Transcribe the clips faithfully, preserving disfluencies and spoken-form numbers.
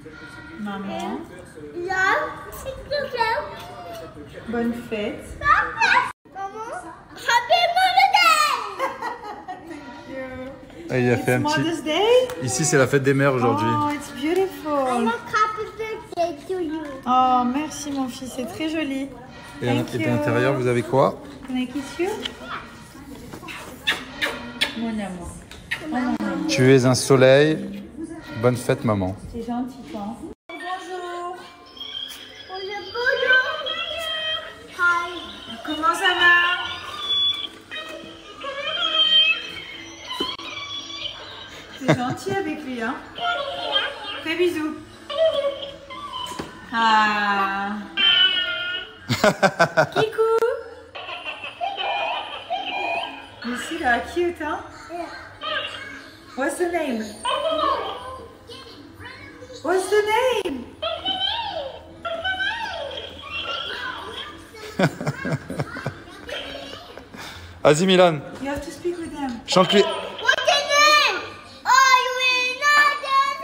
Maman. Là, c'est tout ça. Bonne fête. Maman, happy Mother's Day! Thank you. Ah, il a fait un It's petit... Mother's Day? Ici, c'est la fête des mères aujourd'hui. Oh, it's beautiful. I'm a happy birthday to you. Oh, merci mon fils, c'est très joli. Et à Thank you. l'intérieur, vous avez quoi? Can I kiss you? Mon amour. Oh, mon amour. Tu es un soleil. Bonne fête, maman. C'est gentil, toi. Bonjour. Bonjour, bonjour. Hi. Comment ça va? C'est gentil avec lui, hein? Fais bisous. Ah. Kikou. You see how cute, huh? What's the name? What's the name? Vas-y, Milan. You have to speak with them. Chante-lui. What's your name? Oh, you will not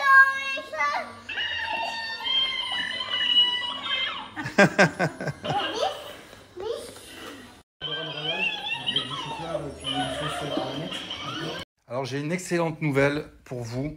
Alors, j'ai une excellente nouvelle pour vous.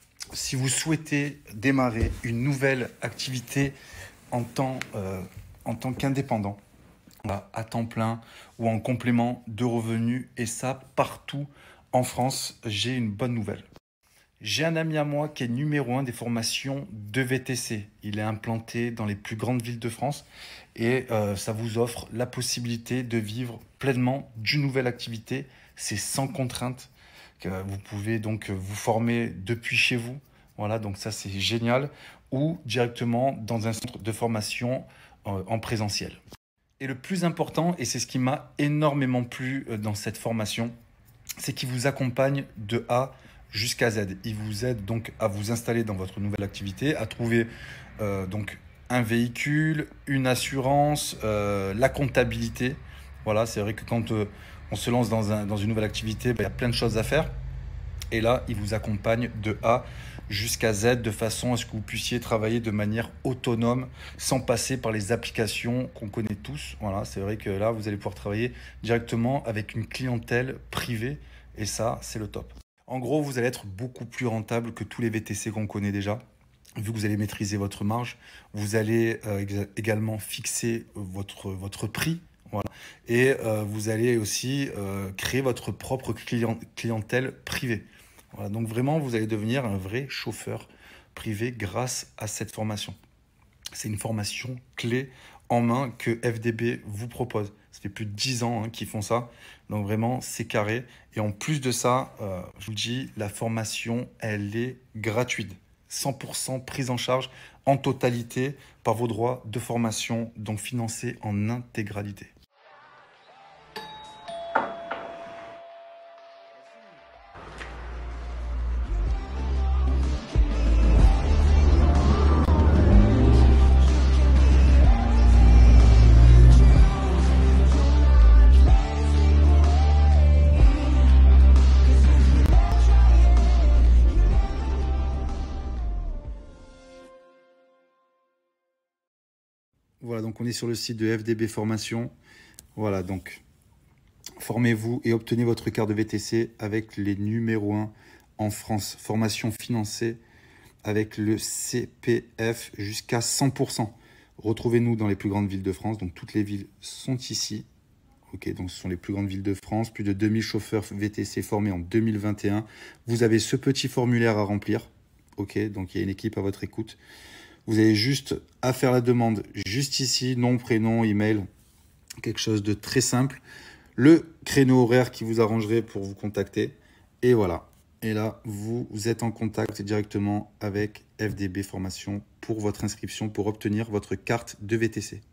Si vous souhaitez démarrer une nouvelle activité en tant, euh, en tant qu'indépendant, voilà, à temps plein ou en complément de revenus, et ça partout en France, j'ai une bonne nouvelle. J'ai un ami à moi qui est numéro un des formations de V T C. Il est implanté dans les plus grandes villes de France et euh, ça vous offre la possibilité de vivre pleinement d'une nouvelle activité. C'est sans contrainte. Vous pouvez donc vous former depuis chez vous. Voilà, donc ça c'est génial. Ou directement dans un centre de formation euh, en présentiel. Et le plus important, et c'est ce qui m'a énormément plu dans cette formation, c'est qu'il vous accompagne de A jusqu'à Z. Il vous aide donc à vous installer dans votre nouvelle activité, à trouver euh, donc un véhicule, une assurance, euh, la comptabilité. Voilà, c'est vrai que quand euh, on se lance dans, un, dans une nouvelle activité, ben, il y a plein de choses à faire. Et là, il vous accompagne de A jusqu'à Z de façon à ce que vous puissiez travailler de manière autonome sans passer par les applications qu'on connaît tous. Voilà, c'est vrai que là, vous allez pouvoir travailler directement avec une clientèle privée et ça, c'est le top. En gros, vous allez être beaucoup plus rentable que tous les V T C qu'on connaît déjà. Vu que vous allez maîtriser votre marge, vous allez euh, également fixer votre, votre prix. Voilà. Et euh, vous allez aussi euh, créer votre propre client, clientèle privée. Voilà. Donc vraiment, vous allez devenir un vrai chauffeur privé grâce à cette formation. C'est une formation clé en main que F D B vous propose. Ça fait plus de dix ans hein, qu'ils font ça. Donc vraiment, c'est carré. Et en plus de ça, euh, je vous le dis, la formation, elle est gratuite. cent pour cent prise en charge en totalité par vos droits de formation, donc financés en intégralité. Voilà, donc on est sur le site de F D B Formation. Voilà, donc formez-vous et obtenez votre carte de V T C avec les numéros un en France. Formation financée avec le C P F jusqu'à cent pour cent. Retrouvez-nous dans les plus grandes villes de France. Donc toutes les villes sont ici. Ok, donc ce sont les plus grandes villes de France. Plus de deux mille chauffeurs V T C formés en deux mille vingt et un. Vous avez ce petit formulaire à remplir. Ok, donc il y a une équipe à votre écoute. Vous avez juste à faire la demande juste ici, nom, prénom, email, quelque chose de très simple. Le créneau horaire qui vous arrangerait pour vous contacter. Et voilà. Et là, vous, vous êtes en contact directement avec F D B Formation pour votre inscription, pour obtenir votre carte de V T C.